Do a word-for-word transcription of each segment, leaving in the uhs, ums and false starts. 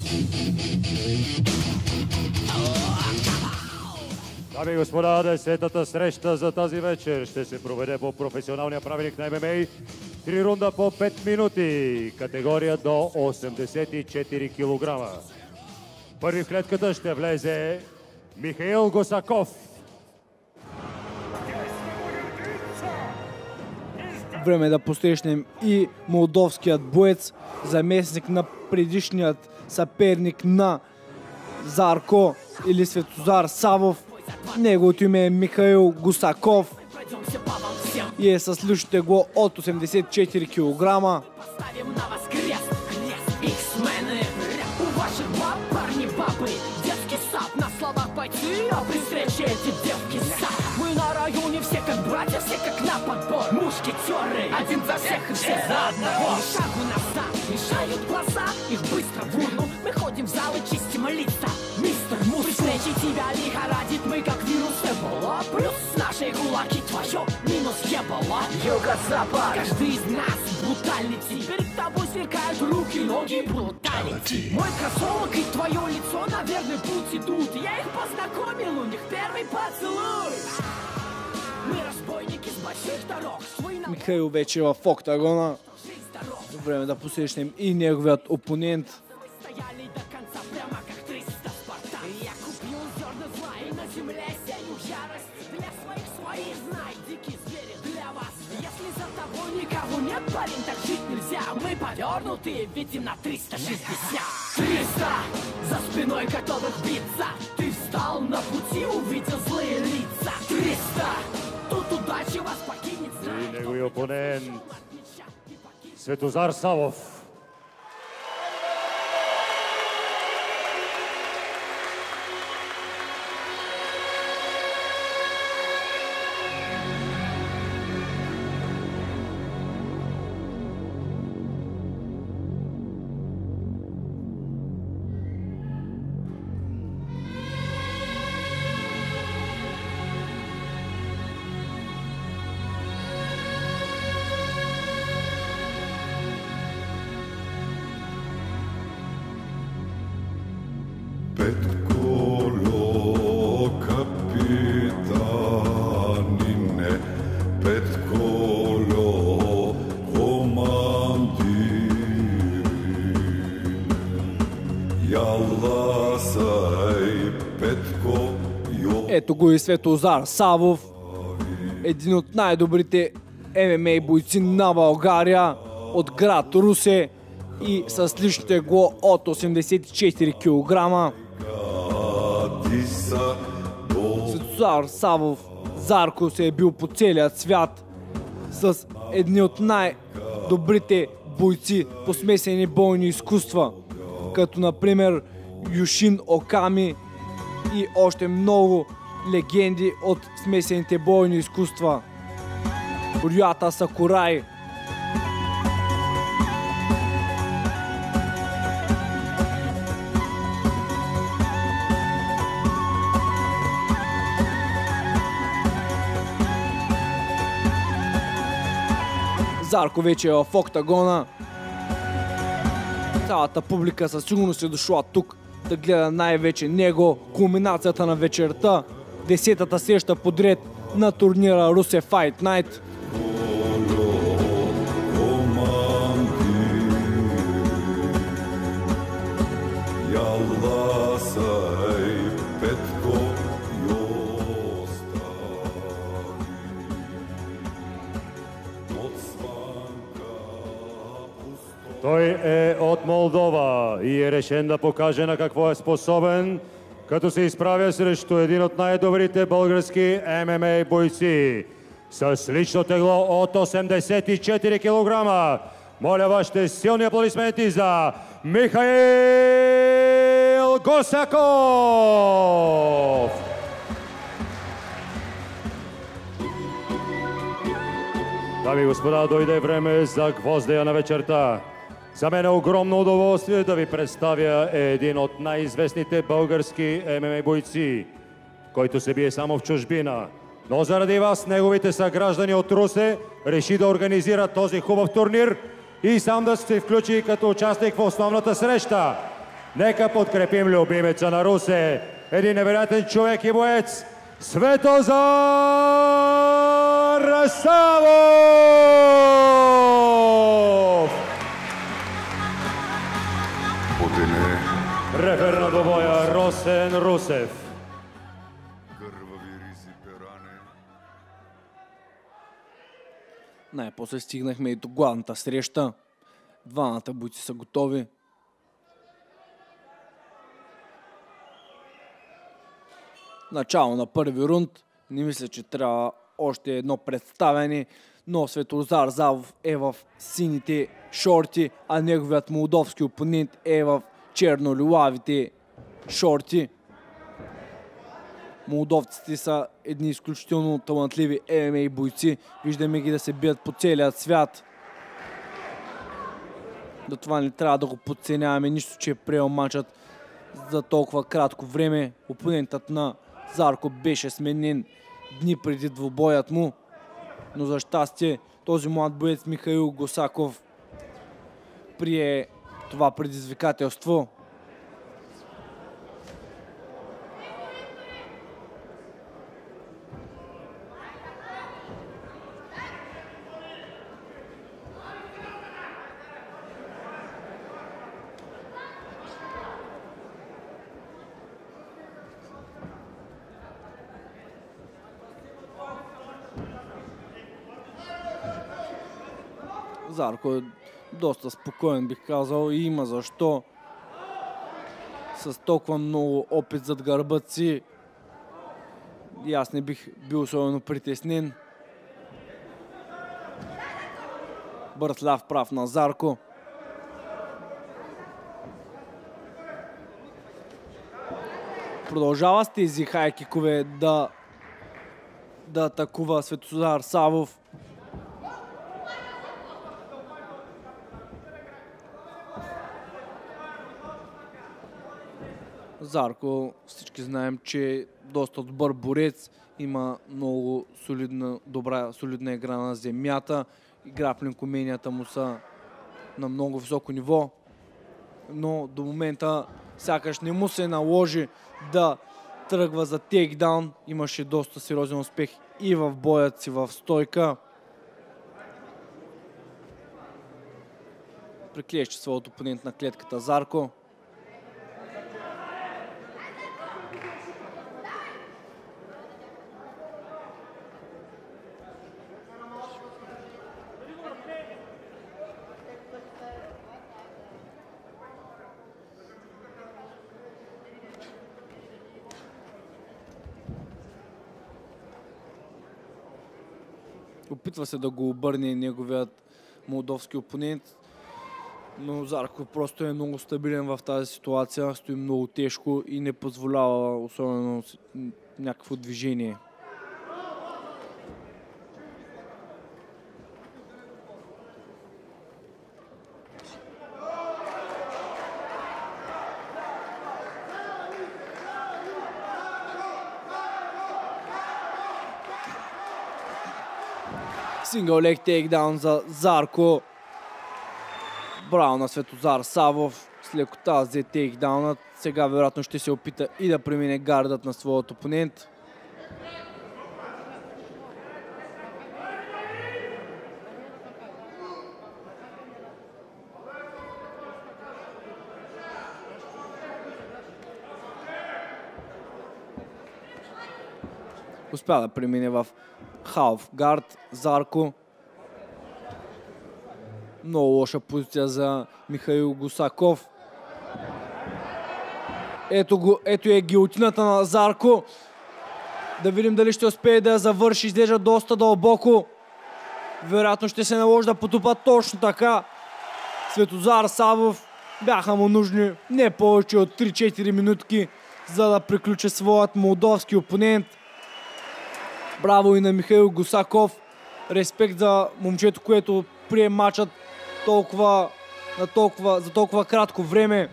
Дами и господа, десетата среща за тази вечер ще се проведе по професионалния правилник на Ем Ем А. Три рунда по пет минути, категория до осемдесет и четири килограма. Първи в клетката ще влезе Михаил Гусаков. Време да посрещнем и молдовският боец, заместник на предишният съперник на Зарко или Светозар Савов. Неговото име е Михаил Гусаков и е с лично тегло от осемдесет и четири килограма. Мы на районе все как братья, все как на подбор. Мушкетеры, один за всех и все за одного. Шагу назад, мешают глаза, их быстро в урну. Мы ходим в зал и чистим лица. Мистер Мус, при встрече тебя лихорадит, мы как вирус Эбола. Плюс с нашей кулаки твое, минус ебало. Юго-запад, каждый из нас брутальный тип. Перед тобой сверкают руки, ноги, бруталити. Мой кроссовок и твое лицо на верный путь идут. Я их познакомил, у них первый поцелуй. Михаил вече е в октагона. Време да посрещнем и неговият опонент. Нет, парень, так жить нельзя. Мы повернутые, видим на триста шестьдесят. Триста за спиной готовых биться. Ты встал на пути, увидел злые лица. Триста тут удачи вас покинет. И негови опонент Светозар Савов. Ето го и Светозар Савов, един от най-добрите Ем Ем А бойци на България от град Русе и с лично тегло от осемдесет и четири килограма. Светозар Савов, Зарко се е бил по целият свят с едни от най-добрите бойци по смесени бойни изкуства, като например Юшин Оками и още много легенди от смесените бойни изкуства. Рюата Сакурай. Зарко вече е в октагона. Цялата публика със сигурност е дошла тук да гледа най-вече него, кулминацията на вечерта, десетата среща подред на турнира Русе Fight Night. Той е от Молдова и е решен да покаже на какво е способен, като се изправя срещу един от най-добрите български Ем Ем А бойци с лично тегло от осемдесет и четири килограма. Моля вашите силни аплодисменти за Михаил Гусаков! Дами и господа, дойде време за гвоздея на вечерта. За мен е огромно удоволствие да ви представя един от най-известните български Ем Ем А бойци, който се бие само в чужбина. Но заради вас, неговите съграждани от Русе, реши да организира този хубав турнир и сам да се включи като участник в основната среща. Нека подкрепим любимеца на Русе, един невероятен човек и боец, Светозар Савов! Отене. Рефер на двобоя Росен Русев. Кървави ризи перане. Най-после стигнахме и до главната среща. Двамата бойци са готови. Начало на първи рунд. Не мисля, че трябва още едно представяне, но Светозар Савов е в сините шорти, а неговият молдовски опонент е в черно-лилавите шорти. Молдовците са едни изключително талантливи Ем Ем А бойци. Виждаме ги да се бият по целия свят. До това не трябва да го подценяваме, нищо, че е приел матчът за толкова кратко време. Опонентът на Зарко беше сменен дни преди двубоят му, но за щастие този млад боец Михаил Гусаков прие това предизвикателство. Зарко е доста спокоен, бих казал, и има защо. С толкова много опит зад гърбът си, и аз не бих бил особено притеснен. Бърз ляв прав на Зарко. Продължава с тези хайкикове да, да атакува Светозар Савов. Зарко, всички знаем, че е доста добър борец, има много солидна, добра, солидна игра на земята и граплинг уменията му са на много високо ниво, но до момента сякаш не му се наложи да тръгва за тейкдаун. Имаше доста сериозен успех и в боят си в стойка. Приклещи своят опонент на клетката Зарко. Опитва се да го обърне неговият молдовски опонент, но Зарко просто е много стабилен в тази ситуация, стои много тежко и не позволява особено някакво движение. Сингъл лег тейкдаун за Зарко. Браво на Светозар Савов. С лекота взе тейкдаунът. Сега вероятно ще се опита и да премине гардът на своят опонент. Успя да премине в халф гард Зарко. Много лоша позиция за Михаил Гусаков. Ето, го, ето е гилотината на Зарко. Да видим дали ще успее да я завърши. Изглежда доста дълбоко. Вероятно ще се наложи да потупа точно така. Светозар Савов. Бяха му нужни не повече от три-четири минутки, за да приключи своят молдовски опонент. Браво и на Михаил Гусаков. Респект за момчето, което прие матчът толкова, на толкова, за толкова кратко време.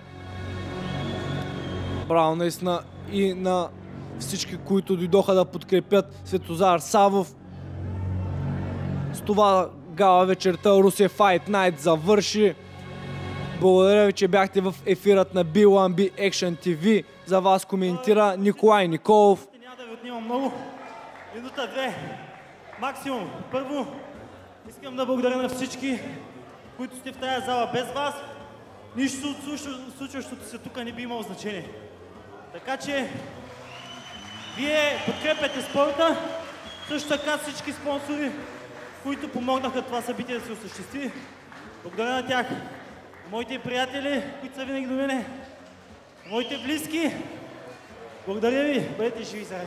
Браво наистина и на всички, които дойдоха да подкрепят Светозар Савов. С това гала вечерта Русе Fight Night завърши. Благодаря ви, че бяхте в ефирът на би уан би Action ти ви. За вас коментира Николай Николов. Няма да ви отнимам много. Минута, две. Максимум. Първо, искам да благодаря на всички, които сте в тази зала. Без вас, нищо от случващото се тук не би имало значение. Така че, вие подкрепяте спорта, също така всички спонсори, които помогнаха това събитие да се осъществи. Благодаря на тях. Моите приятели, които са винаги до мене, моите близки. Благодаря ви. Бъдете живи заедно.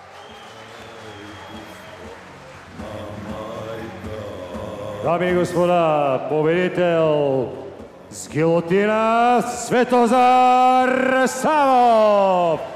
Дами и господа, победител с гилотина Светозар Савов!